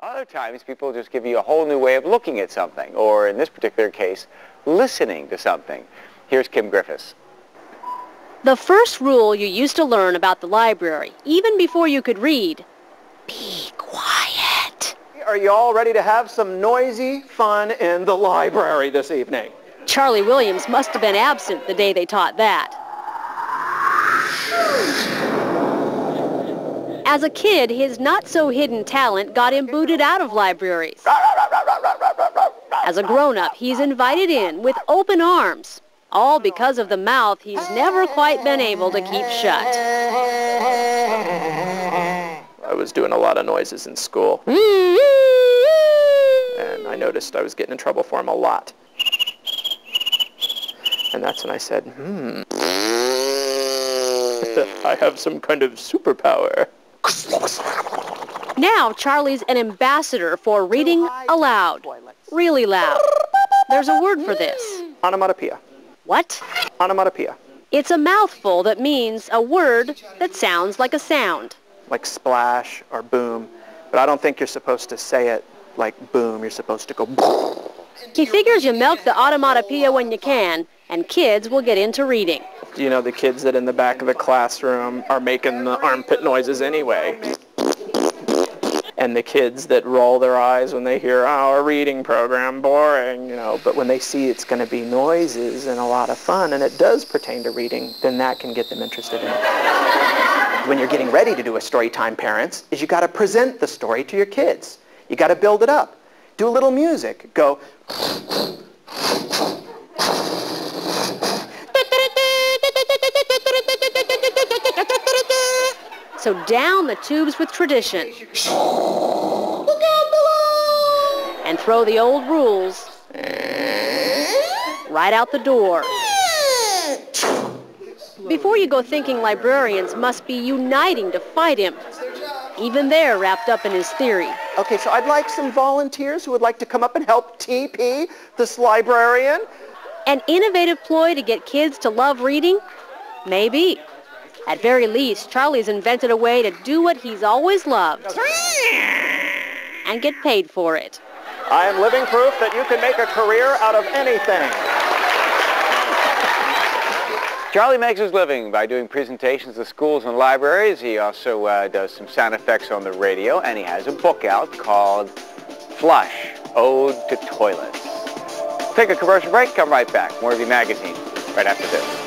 Other times, people just give you a whole new way of looking at something, or in this particular case, listening to something. Here's Kim Griffiths. The first rule you used to learn about the library, even before you could read, be quiet. Are you all ready to have some noisy fun in the library this evening? Charlie Williams must have been absent the day they taught that. As a kid, his not-so-hidden talent got him booted out of libraries. As a grown-up, he's invited in with open arms, all because of the mouth he's never quite been able to keep shut. I was doing a lot of noises in school, and I noticed I was getting in trouble for them a lot. And that's when I said, I have some kind of superpower. Now Charlie's an ambassador for reading aloud, really loud. There's a word for this. Onomatopoeia. What? Onomatopoeia. It's a mouthful that means a word that sounds like a sound. Like splash or boom, but I don't think you're supposed to say it like boom. You're supposed to go boom. He figures you milk the onomatopoeia when you can, and kids will get into reading. You know, the kids that in the back of the classroom are making the armpit noises anyway. And the kids that roll their eyes when they hear, oh, a reading program, boring, you know. But when they see it's going to be noises and a lot of fun, and it does pertain to reading, then that can get them interested in it. When you're getting ready to do a story time, parents, is you got to present the story to your kids. You got to build it up. Do a little music. Go. So down the tubes with tradition. And throw the old rules right out the door. Before you go thinking librarians must be uniting to fight him. Even they're wrapped up in his theory. Okay, so I'd like some volunteers who would like to come up and help TP, this librarian. An innovative ploy to get kids to love reading? Maybe. At very least, Charlie's invented a way to do what he's always loved. And get paid for it. I am living proof that you can make a career out of anything. Charlie makes his living by doing presentations to schools and libraries. He also does some sound effects on the radio, and he has a book out called Flush, Ode to Toilets. Take a commercial break, come right back. More of your magazine right after this.